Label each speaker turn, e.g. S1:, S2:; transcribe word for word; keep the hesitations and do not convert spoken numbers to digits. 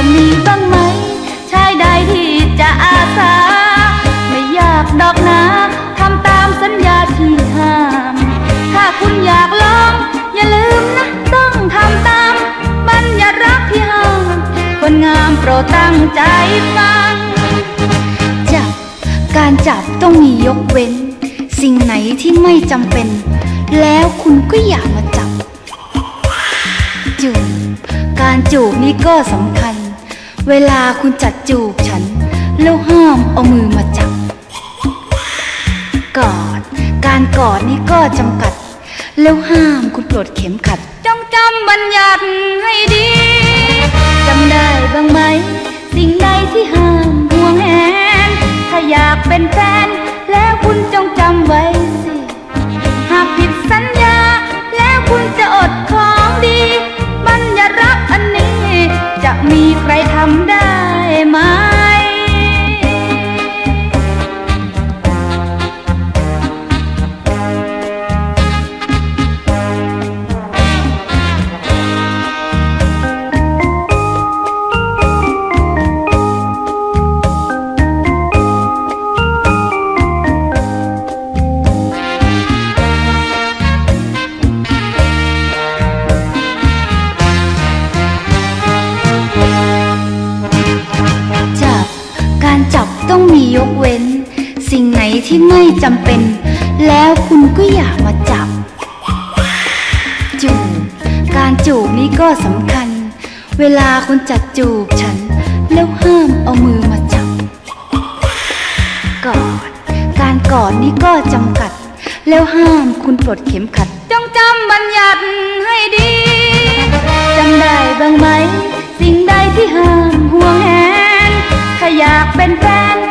S1: มีบ้างไหมชายใดที่จะอาสาไม่อยากดอกนะทำตามสัญญาที่ห้ามถ้าคุณอยากลองอย่าลืมนะต้องทำตามบัญญัติรักที่ห้ามคนงามโปรดตั้งใจฟังจับการจับต้องมียกเว้นสิ่งไหนที่ไม่จำเป็นแล้วคุณก็อย่ามาจับจูบการจูบนี้ก็สำคัญเวลาคุณจัดจูบฉันแล้วห้ามเอามือมาจับกอดการกอดนี้ก็จำกัดแล้วห้ามคุณปลดเข็มขัดจงจำบัญญัติให้ดีจำได้บ้างไหมสิ่งใดที่ห้ามห่วงแหนถ้าอยากเป็นแฟนแล้วคุณจงจำไว้สิหากผิดสัญญาแล้วคุณจะอดของดีบัญญัติรักอันนี้จะมีใครทำได้ไหมต้องมียกเว้นสิ่งไหนที่ไม่จำเป็นแล้วคุณก็อย่ามาจับจูบการจูบนี้ก็สำคัญเวลาคุณจัดจูบฉันแล้วห้ามเอามือมาจับกอดการกอดนี้ก็จำกัดแล้วห้ามคุณปลดเข็มขัดจงจำบัญญัติให้ดีจำได้บ้างไหมสิ่งใดที่ห้ามห่วงแหนถ้าอยากเป็นแฟน